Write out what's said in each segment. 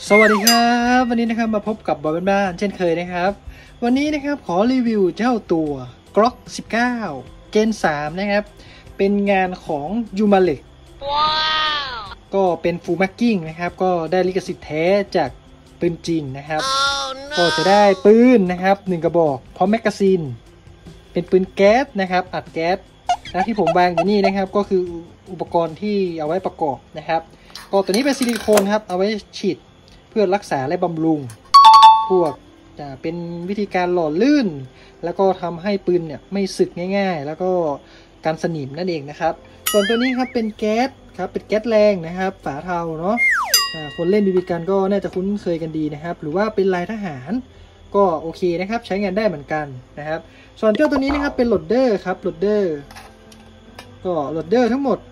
สวัสดีครับวันนี้นะครับมาพบกับบอยบ้านๆเช่นเคยนะครับวันนี้นะครับขอรีวิวเจ้าตัว Glock 19 Gen 3นะครับเป็นงานของยูมาเล็กก็เป็นฟูลแม็กกิ้งนะครับก็ได้ลิขสิทธิ์แท้จากปืนจริงนะครับ ก็จะได้ปืนนะครับ1กระบอกพร้อมแมกกาซีนเป็นปืนแก๊สนะครับอัดแก๊สและที่ผมวางอยู่นี่นะครับก็คืออุปกรณ์ที่เอาไว้ประกอบนะครับก็ตัวนี้เป็นซิลิโคนครับเอาไว้ฉีดเพื่อรักษาและบำรุงพวกจะเป็นวิธีการหล่อลื่นแล้วก็ทำให้ปืนเนี่ยไม่สึกง่ายๆแล้วก็การสนิมนั่นเองนะครับส่วนตัวนี้ครับเป็นแก๊สครับเป็นแก๊สแรงนะครับฝาเทาเนาะคนเล่นบีบีกันก็น่าจะคุ้นเคยกันดีนะครับหรือว่าเป็นลายทหารก็โอเคนะครับใช้งานได้เหมือนกันนะครับส่วนเจ้าตัวนี้นะครับเป็นโหลดเดอร์ครับโหลดเดอร์ก็โหลดเดอร์ทั้งหมด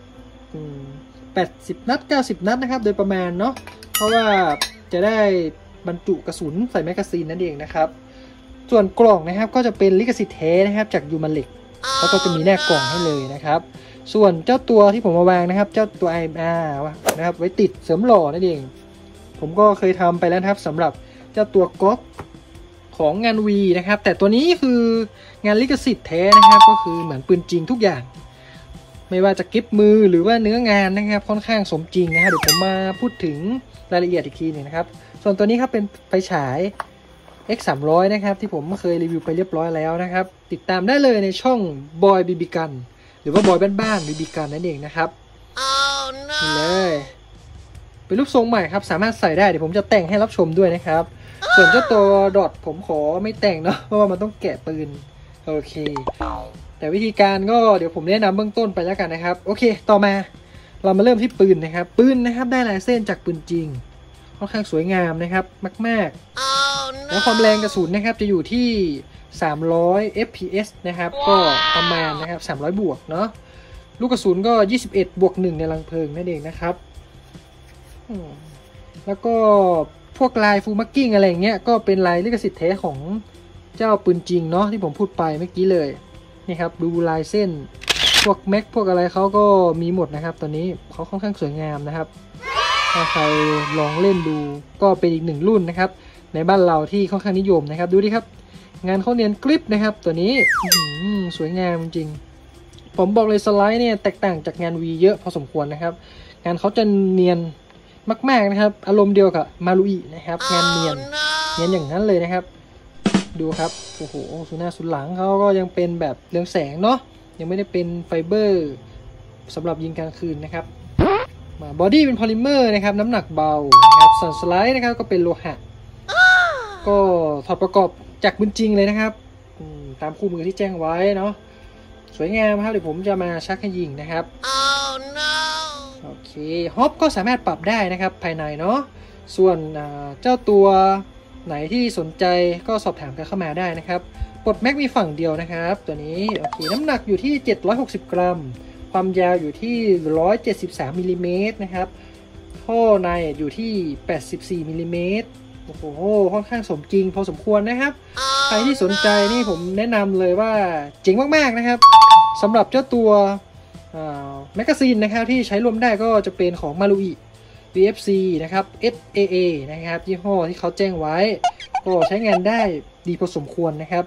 80 นัด90 นัดนะครับโดยประมาณเนาะเพราะว่าจะได้บรรจุกระสุนใส่แมกกาซีนนั่นเองนะครับส่วนกล่องนะครับก็จะเป็นลิขสิทธิ์แท้นะครับจากยูมาเล็กแล้วก็จะมีแนบกล่องให้เลยนะครับส่วนเจ้าตัวที่ผมมาวางนะครับเจ้าตัว IMR นะครับไว้ติดเสริมหล่อนั่นเองผมก็เคยทำไปแล้วครับสำหรับเจ้าตัวก๊อกของงาน V นะครับแต่ตัวนี้คืองานลิขสิทธิ์แท้นะครับก็คือเหมือนปืนจริงทุกอย่างไม่ว่าจะกิ๊บมือหรือว่าเนื้องานนะครับค่อนข้างสมจริงนะครับเดี๋ยวผมมาพูดถึงรายละเอียดอีกทีนึงนะครับส่วนตัวนี้ครับเป็นไฟฉาย X300 นะครับที่ผมเคยรีวิวไปเรียบร้อยแล้วนะครับติดตามได้เลยในช่องบอยบีบีกันหรือว่าบอยบ้านๆบีบีกันนั่นเองนะครับนี่เลยเป็นรูปทรงใหม่ครับสามารถใส่ได้เดี๋ยวผมจะแต่งให้รับชมด้วยนะครับส่วนเจ้าตัวดอทผมขอไม่แต่งเนาะเพราะว่ามันต้องแกะปืนโอเคแต่วิธีการก็เดี๋ยวผมแนะนำเบื้องต้นไปแล้วกันนะครับโอเคต่อมาเรามาเริ่มที่ปืนนะครับปืนนะครับได้ลายเส้นจากปืนจริงค่อนข้างสวยงามนะครับมากๆแล้วความแรงกระสุนนะครับจะอยู่ที่300 fps นะครับก็ประมาณนะครับ300บวกเนาะลูกกระสุนก็21+1ในรังเพลิงนั่นเองนะครับแล้วก็พวกลายฟูลมาร์กิ้งอะไรเงี้ยก็เป็นลายลิขสิทธิ์แท้ของเจ้าปืนจริงเนาะที่ผมพูดไปเมื่อกี้เลยนี่ครับดูลายเส้นพวกแม็กพวกอะไรเขาก็มีหมดนะครับตอนนี้เขาค่อนข้างสวยงามนะครับถ้าใครลองเล่นดูก็เป็นอีกหนึ่งรุ่นนะครับในบ้านเราที่ค่อนข้างนิยมนะครับดูดิครับงานเขาเนียนกริปนะครับตัวนี้สวยงามจริงผมบอกเลยสไลด์เนี่ยแตกต่างจากงาน V เยอะพอสมควรนะครับงานเขาจะเนียนมากๆนะครับอารมณ์เดียวกับมารุอินะครับงานเนียนอย่างนั้นเลยนะครับดูครับโอ้โหสุดหน้าสุดหลังเขาก็ยังเป็นแบบเรืองแสงเนาะยังไม่ได้เป็นไฟเบอร์สำหรับยิงกลางคืนนะครับบอดี้เป็นพอลิเมอร์นะครับน้ำหนักเบานะครับส่วนสไลด์นะครับก็เป็นโลหะก็ถอดประกอบจากปืนจริงเลยนะครับตามคู่มือที่แจ้งไว้เนาะสวยงามครับเดี๋ยวผมจะมาชักให้ยิงนะครับโอเคฮอปก็สามารถปรับได้นะครับภายในเนาะส่วนเจ้าตัวไหนที่สนใจก็สอบถามกันเข้ามาได้นะครับปลดแม็กมีฝั่งเดียวนะครับตัวนี้โอเคน้ำหนักอยู่ที่760 กรัมความยาวอยู่ที่173มิลลิเมตรนะครับท่อในอยู่ที่84มิลลิเมตรโอ้โหค่อนข้างสมจริงพอสมควรนะครับใครที่สนใจนี่ผมแนะนำเลยว่าเจ๋งมากๆนะครับสำหรับเจ้าตัวแมกกาซีนนะครับที่ใช้รวมได้ก็จะเป็นของมารุอิ VFC นะครับ SAA นะครับยี่ห้อที่เขาแจ้งไว้ก็ใช้งานได้ดีพอสมควรนะครับ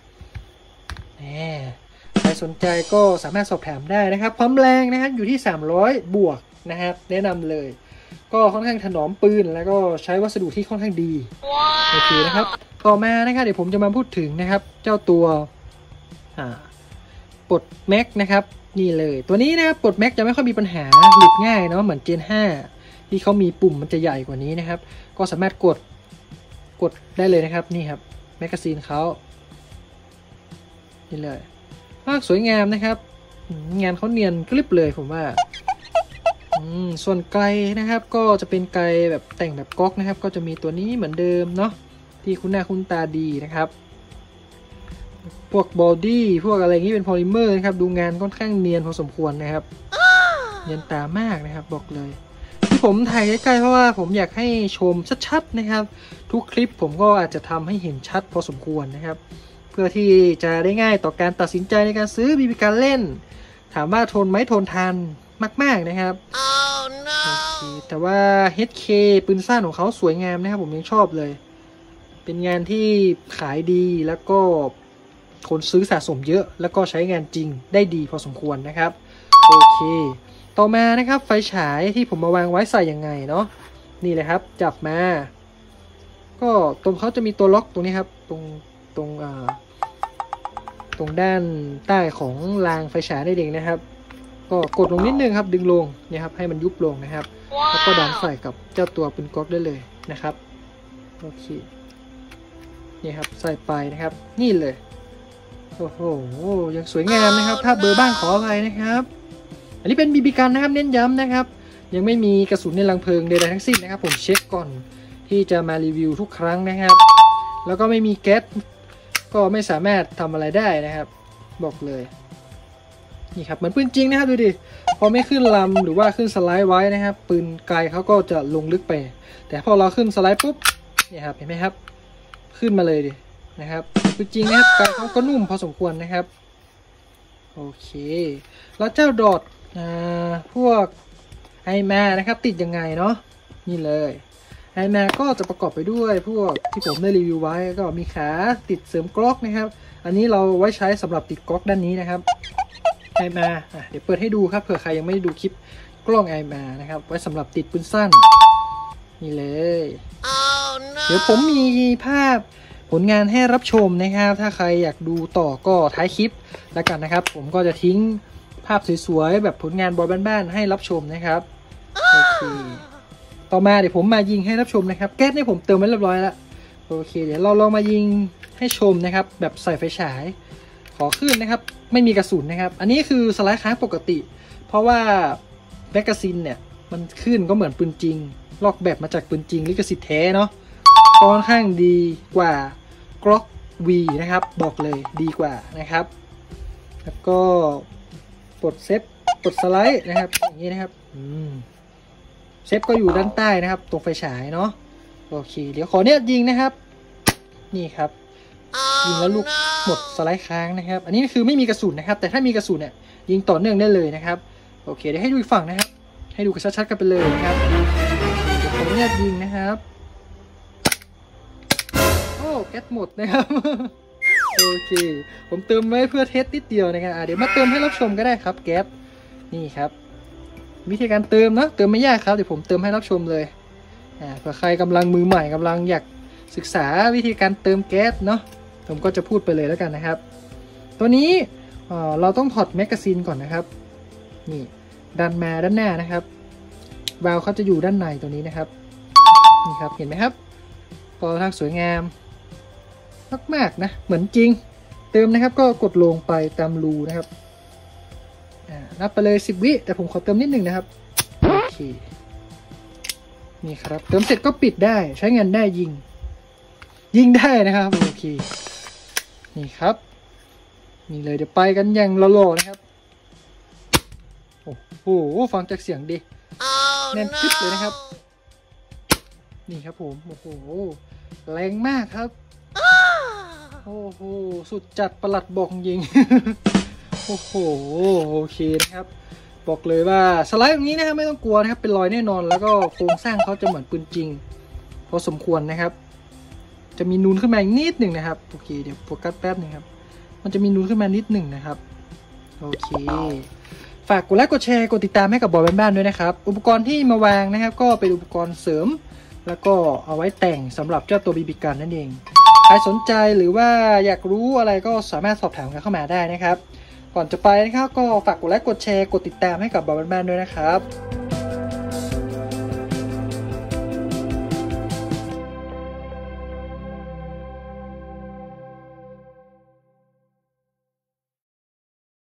ใครสนใจก็สามารถสอบถามได้นะครับความแรงนะครับอยู่ที่300บวกนะครับแนะนำเลยก็ค่อนข้างถนอมปืนแล้วก็ใช้วัสดุที่ค่อนข้างดีโอเคนะครับต่อมานะครับเดี๋ยวผมจะมาพูดถึงนะครับเจ้าตัวปลดแม็กนะครับนี่เลยตัวนี้นะครับปลดแม็กจะไม่ค่อยมีปัญหาหลุดง่ายเนาะเหมือนเจน5ที่เขามีปุ่มมันจะใหญ่กว่านี้นะครับก็สามารถกดได้เลยนะครับนี่ครับแมกกาซีนเขานี่เลยมากสวยงามนะครับงานเขาเนียนกริบเลยผมว่าส่วนไกลนะครับก็จะเป็นไกลแบบแต่งแบบก๊อกนะครับก็จะมีตัวนี้เหมือนเดิมเนาะที่คุ้นหน้าคุ้นตาดีนะครับพวกบอดี้พวกอะไรนี้เป็นพอลิเมอร์นะครับดูงานค่อนข้างเนียนพอสมควรนะครับเนียนตามากนะครับบอกเลยที่ผมถ่ายใกล้ๆเพราะว่าผมอยากให้ชมชัดๆนะครับทุกคลิปผมก็อาจจะทำให้เห็นชัดพอสมควรนะครับเพื่อที่จะได้ง่ายต่อการตัดสินใจในการซื้อบีบีการเล่นถามว่าทนไหมทนทานมากๆนะครับโอเคแต่ว่า HK ปืนสั้นของเขาสวยงามนะครับผมยังชอบเลยเป็นงานที่ขายดีแล้วก็คนซื้อสะสมเยอะแล้วก็ใช้งานจริงได้ดีพอสมควรนะครับโอเคต่อมานะครับไฟฉายที่ผมมาวางไว้ใส่ยังไงเนาะนี่เลยครับจับมาก็ตรงเขาจะมีตัวล็อกตรงนี้ครับตรงด้านใต้ของรางไฟฉายได้เองนะครับก็กดลงนิดนึงครับดึงลงเนี่ยครับให้มันยุบลงนะครับแล้วก็ดันใส่กับเจ้าตัวปืนก๊อกได้เลยนะครับโอเคนี่ครับใส่ไปนะครับนี่เลยโอ้โหยังสวยงามนะครับถ้าเบอร์บ้างขออภัยนะครับอันนี้เป็นบีบีกันนะครับเน้นย้ำนะครับยังไม่มีกระสุนในรังเพลิงใดๆทั้งสิ้นนะครับผมเช็คก่อนที่จะมารีวิวทุกครั้งนะครับแล้วก็ไม่มีแก๊สก็ไม่สามารถทำอะไรได้นะครับบอกเลยนี่ครับเหมือนปืนจริงนะครับดูดิพอไม่ขึ้นลำหรือว่าขึ้นสไลด์ไว้นะครับปืนไกลเขาก็จะลงลึกไปแต่พอเราขึ้นสไลด์ปุ๊บเนี่ยครับเห็นไหมครับขึ้นมาเลยดินะครับปืนจริงนะครับไกลเขาก็นุ่มพอสมควรนะครับโอเคแล้วเจ้าดอทพวกไอแมนะครับติดยังไงเนาะนี่เลยไอแมก็จะประกอบไปด้วยพวกที่ผมได้รีวิวไว้ก็มีขาติดเสริมกล็อกนะครับอันนี้เราไว้ใช้สำหรับติดกล็อกด้านนี้นะครับไอแมเดี๋ยวเปิดให้ดูครับเผื่อใครยังไม่ได้ดูคลิปกล้องไอแมนะครับไว้สำหรับติดปืนสั้นนี่เลย เดี๋ยวผมมีภาพผลงานให้รับชมนะครับถ้าใครอยากดูต่อก็ท้ายคลิปแล้วกันนะครับผมก็จะทิ้งภาพสวยๆแบบผลงานบอยบ้านๆให้รับชมนะครับโอเคต่อมาเดี๋ยวผมมายิงให้รับชมนะครับแก๊สนี่ผมเติมไว้เรียบร้อยแล้วโอเคเดี๋ยวเราลองมายิงให้ชมนะครับแบบใส่ไฟฉายขอขึ้นนะครับไม่มีกระสุนนะครับอันนี้คือสไลด์ค้างปกติเพราะว่าแมกกาซีนเนี่ยมันขึ้นก็เหมือนปืนจริงลอกแบบมาจากปืนจริงลิขสิทธิ์แท้เนาะค่อนข้างดีกว่า Glock V นะครับบอกเลยดีกว่านะครับแล้วก็ปลดเซฟปลดสไลด์นะครับอย่างนี้นะครับเซฟก็อยู่ด้านใต้นะครับตรงไฟฉายเนาะโอเคเดี๋ยวขอเนี้ยยิงนะครับนี่ครับยิงแล้วลูกหมดสไลด์ค้างนะครับอันนี้คือไม่มีกระสุนนะครับแต่ถ้ามีกระสุนเนี่ยยิงต่อเนื่องได้เลยนะครับโอเคเดี๋ยวให้ดูอีกฝั่งนะครับให้ดูกันชัดๆกันไปเลยนะครับเดี๋ยวขอเนี้ยยิงนะครับแก๊สหมดนะครับโอเคผมเติมไว้เพื่อเทสนิดเดียวนะครับเดี๋ยวมาเติมให้รับชมก็ได้ครับแก๊สนี่ครับวิธีการเติมนะเติมไม่ยากครับเดี๋ยวผมเติมให้รับชมเลยเผื่อใครกำลังมือใหม่กำลังอยากศึกษาวิธีการเติมแก๊สเนาะผมก็จะพูดไปเลยแล้วกันนะครับตัวนี้เราต้องถอดแมกกาซีนก่อนนะครับนี่ดันมาด้านหน้านะครับวาล์วเขาจะอยู่ด้านในตัวนี้นะครับนี่ครับเห็นไหมครับก็ทางสวยงามมากๆนะเหมือนจริงเติมนะครับก็กดลงไปตามรูนะครับนับไปเลย10 วิแต่ผมขอเติมนิดนึงนะครับโอเคนี่ครับเติมเสร็จก็ปิดได้ใช้งานได้ยิงได้นะครับโอเคนี่ครับนี่เลยเดี๋ยวไปกันอย่างหล่อๆนะครับโอ้โหฟังจากเสียงดิแน่นปึ๊บเลยนะครับนี่ครับผมโอ้โหแรงมากครับโอ้โหสุดจัดประหลัดบอกยิง โอ้โหโอเคนะครับบอกเลยว่าสไลด์แบบนี้นะครับไม่ต้องกลัวนะครับเป็นรอยแน่นอนแล้วก็โครงสร้างเขาจะเหมือนปืนจริงพอสมควรนะครับจะมีนูนขึ้นมาอีกนิดหนึ่งนะครับโอเคเดี๋ยวโฟกัสแป๊บนึงครับมันจะมีนูนขึ้นมานิดหนึ่งนะครับโอเคฝากกดไลค์กดแชร์กดติดตามให้กับบอยบ้านๆด้วยนะครับอุปกรณ์ที่มาวางนะครับก็เป็นอุปกรณ์เสริมแล้วก็เอาไว้แต่งสำหรับเจ้าตัวบีบีกันนั่นเองใครสนใจหรือว่าอยากรู้อะไรก็สามารถสอบถามกันเข้ามาได้นะครับก่อนจะไปนะครับก็ฝากกดไลค์กดแชร์กดติดตามให้กับบอยบ้านๆด้วยนะครับ